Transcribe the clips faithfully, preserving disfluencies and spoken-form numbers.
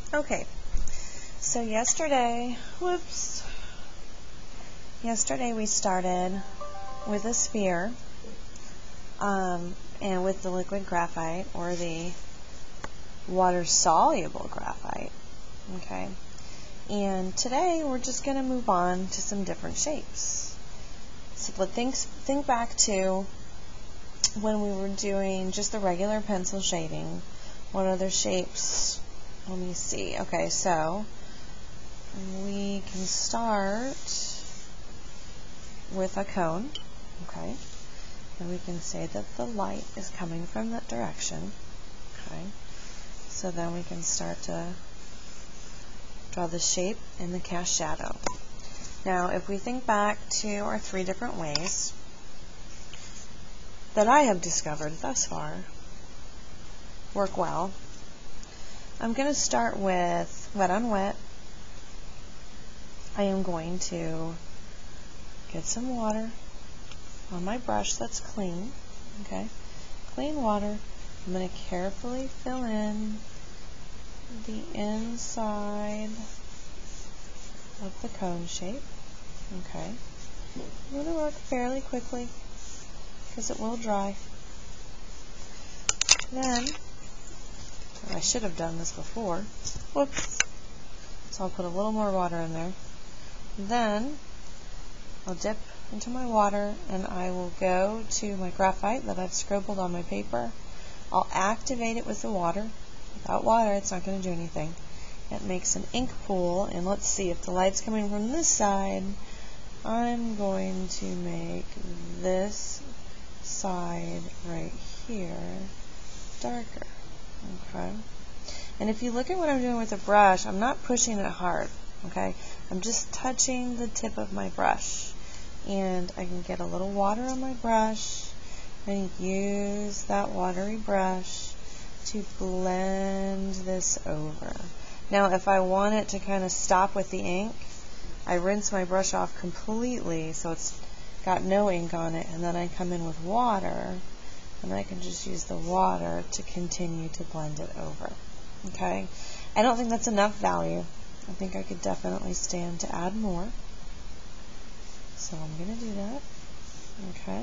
Okay, so yesterday, whoops, yesterday we started with a sphere um, and with the liquid graphite or the water-soluble graphite, okay? And today we're just going to move on to some different shapes. So let's think, think back to when we were doing just the regular pencil shading. What other shapes? Let me see. Okay, so we can start with a cone, okay? And we can say that the light is coming from that direction, okay? So then we can start to draw the shape and the cast shadow. Now, if we think back to our three different ways that I have discovered thus far work well, I'm going to start with wet on wet. I am going to get some water on my brush that's clean, okay? Clean water. I'm going to carefully fill in the inside of the cone shape, okay? I'm going to work fairly quickly because it will dry. Then, I should have done this before. Whoops. So I'll put a little more water in there. Then I'll dip into my water and I will go to my graphite that I've scribbled on my paper. I'll activate it with the water. Without water, it's not going to do anything. It makes an ink pool, and let's see if the light's coming from this side. I'm going to make this side right here darker. Okay. And if you look at what I'm doing with the brush, I'm not pushing it hard. Okay. I'm just touching the tip of my brush. And I can get a little water on my brush and use that watery brush to blend this over. Now, if I want it to kind of stop with the ink, I rinse my brush off completely so it's got no ink on it, and then I come in with water, and I can just use the water to continue to blend it over. Okay? I don't think that's enough value. I think I could definitely stand to add more. So I'm going to do that. Okay?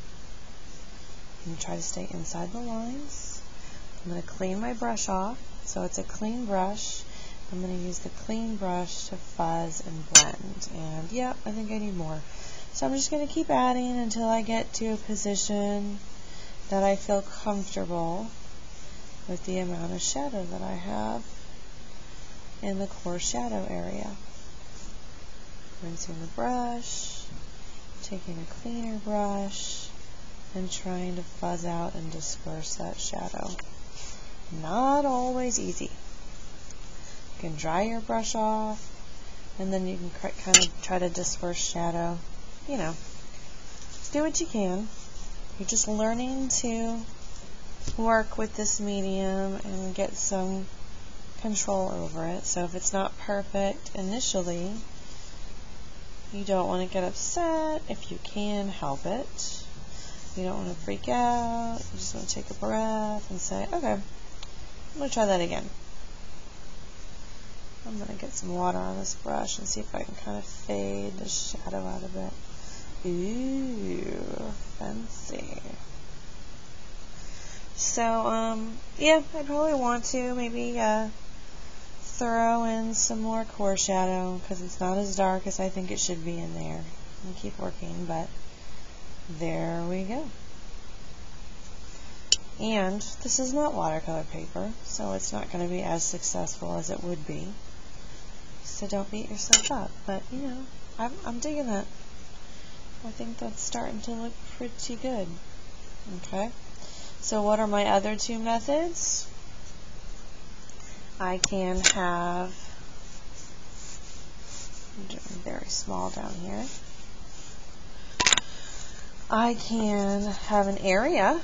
I'm going to try to stay inside the lines. I'm going to clean my brush off so it's a clean brush. I'm going to use the clean brush to fuzz and blend. And yeah, I think I need more. So I'm just going to keep adding until I get to a position that I feel comfortable with the amount of shadow that I have in the core shadow area. Rinsing the brush, taking a cleaner brush, and trying to fuzz out and disperse that shadow. Not always easy. You can dry your brush off, and then you can kind of try to disperse shadow. You know, just do what you can. You're just learning to work with this medium and get some control over it. So if it's not perfect initially, you don't want to get upset. If you can, help it. You don't want to freak out. You just want to take a breath and say, okay, I'm going to try that again. I'm going to get some water on this brush and see if I can kind of fade the shadow out of it. Ooh, fancy. So, um, yeah, I probably want to maybe uh, throw in some more core shadow because it's not as dark as I think it should be in there. And keep working, but there we go. And this is not watercolor paper, so it's not going to be as successful as it would be. So don't beat yourself up. But, you know, I'm, I'm digging that. I think that's starting to look pretty good. Okay. So what are my other two methods? I can have, I'm doing very small down here. I can have an area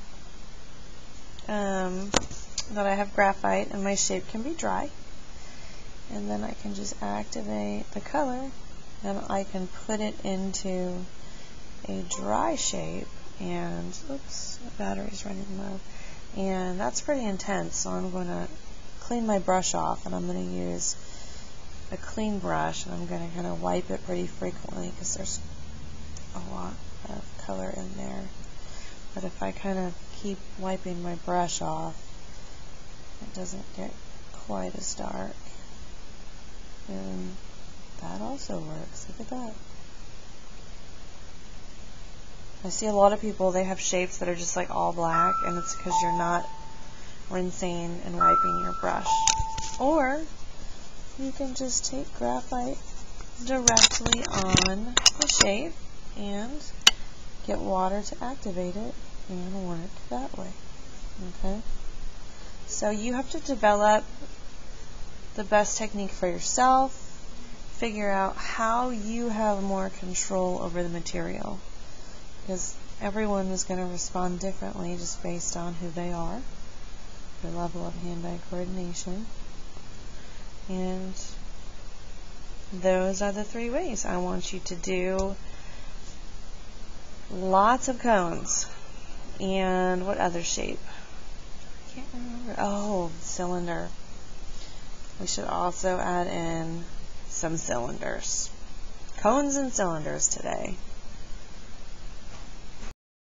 um, that I have graphite and my shape can be dry. And then I can just activate the color and I can put it into a dry shape. And, oops, the battery's running low. And that's pretty intense, so I'm going to clean my brush off, and I'm going to use a clean brush, and I'm going to kind of wipe it pretty frequently because there's a lot of color in there. But if I kind of keep wiping my brush off, it doesn't get quite as dark. And that also works. Look at that. I see a lot of people, they have shapes that are just like all black, and it's because you're not rinsing and wiping your brush. Or you can just take graphite directly on the shape and get water to activate it and work that way. Okay? So you have to develop the best technique for yourself, figure out how you have more control over the material, because everyone is going to respond differently just based on who they are, their level of hand-eye coordination. And those are the three ways. I want you to do lots of cones. And what other shape? I can't remember. Oh, cylinder. We should also add in some cylinders. Cones and cylinders today.